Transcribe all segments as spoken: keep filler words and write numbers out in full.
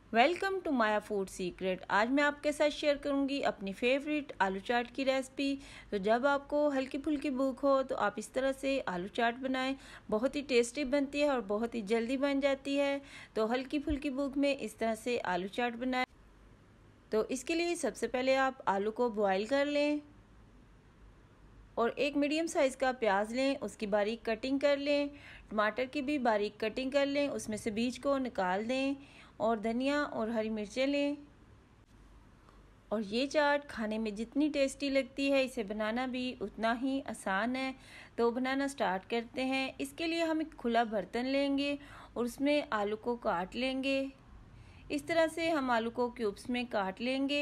Welcome to Maya food secret. आज मैं आपके साथ शेयर करूंगी अपनी फेवरेट आलू चाट की रेसिपी। तो जब आपको हल्की फुल्की भूख हो तो आप इस तरह से आलू चाट बनाएं। बहुत ही टेस्टी बनती है और बहुत ही जल्दी बन जाती है। तो हल्की फुल्की भूख में इस तरह से आलू चाट बनाएं। तो इसके लिए सबसे पहले आप आलू को बॉयल कर लें और एक मीडियम साइज़ का प्याज लें, उसकी बारीक कटिंग कर लें। टमाटर की भी बारीक कटिंग कर लें, उसमें से बीज को निकाल दें। और धनिया और हरी मिर्चें लें। और ये चाट खाने में जितनी टेस्टी लगती है, इसे बनाना भी उतना ही आसान है। तो बनाना स्टार्ट करते हैं। इसके लिए हम एक खुला बर्तन लेंगे और उसमें आलू को काट लेंगे। इस तरह से हम आलू को क्यूब्स में काट लेंगे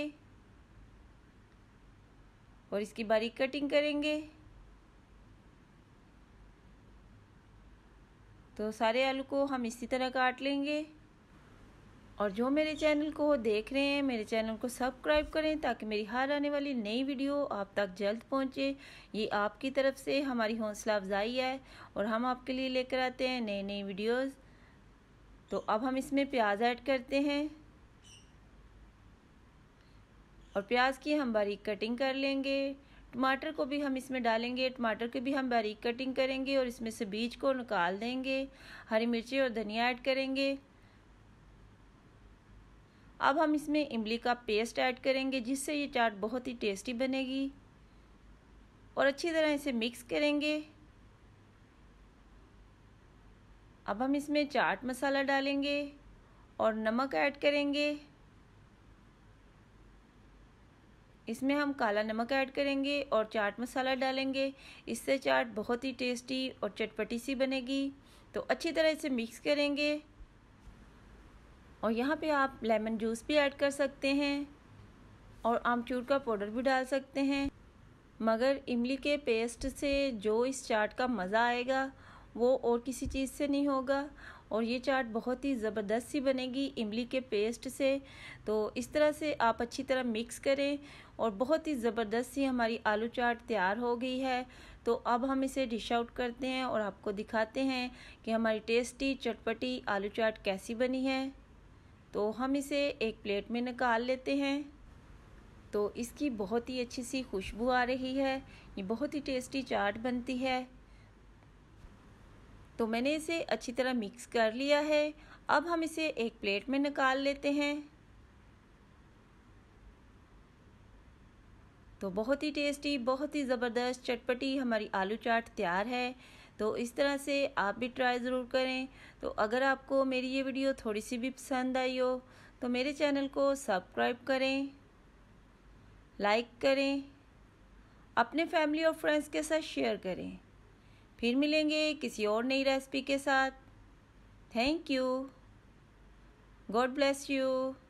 और इसकी बारीक कटिंग करेंगे। तो सारे आलू को हम इसी तरह काट लेंगे। और जो मेरे चैनल को देख रहे हैं, मेरे चैनल को सब्सक्राइब करें ताकि मेरी हर आने वाली नई वीडियो आप तक जल्द पहुंचे। ये आपकी तरफ से हमारी हौसला अफजाई है और हम आपके लिए लेकर आते हैं नई नई वीडियोस। तो अब हम इसमें प्याज ऐड करते हैं और प्याज की हम बारीक कटिंग कर लेंगे। टमाटर को भी हम इसमें डालेंगे, टमाटर की भी हम बारीक कटिंग करेंगे और इसमें से बीज को निकाल देंगे। हरी मिर्ची और धनिया ऐड करेंगे। अब हम इसमें इमली का पेस्ट ऐड करेंगे, जिससे ये चाट बहुत ही टेस्टी बनेगी। और अच्छी तरह इसे मिक्स करेंगे। अब हम इसमें चाट मसाला डालेंगे और नमक ऐड करेंगे। इसमें हम काला नमक ऐड करेंगे और चाट मसाला डालेंगे। इससे चाट बहुत ही टेस्टी और चटपटी सी बनेगी। तो अच्छी तरह इसे मिक्स करेंगे। और यहाँ पे आप लेमन जूस भी ऐड कर सकते हैं और आमचूर का पाउडर भी डाल सकते हैं। मगर इमली के पेस्ट से जो इस चाट का मज़ा आएगा वो और किसी चीज़ से नहीं होगा। और ये चाट बहुत ही ज़बरदस्त सी बनेगी इमली के पेस्ट से। तो इस तरह से आप अच्छी तरह मिक्स करें और बहुत ही ज़बरदस्त सी हमारी आलू चाट तैयार हो गई है। तो अब हम इसे डिश आउट करते हैं और आपको दिखाते हैं कि हमारी टेस्टी चटपटी आलू चाट कैसी बनी है। तो हम इसे एक प्लेट में निकाल लेते हैं। तो इसकी बहुत ही अच्छी सी खुशबू आ रही है। ये बहुत ही टेस्टी चाट बनती है। तो मैंने इसे अच्छी तरह मिक्स कर लिया है। अब हम इसे एक प्लेट में निकाल लेते हैं। तो बहुत ही टेस्टी, बहुत ही ज़बरदस्त चटपटी हमारी आलू चाट तैयार है। तो इस तरह से आप भी ट्राई ज़रूर करें। तो अगर आपको मेरी ये वीडियो थोड़ी सी भी पसंद आई हो तो मेरे चैनल को सब्सक्राइब करें, लाइक करें, अपने फैमिली और फ्रेंड्स के साथ शेयर करें। फिर मिलेंगे किसी और नई रेसिपी के साथ। Thank you. God bless you.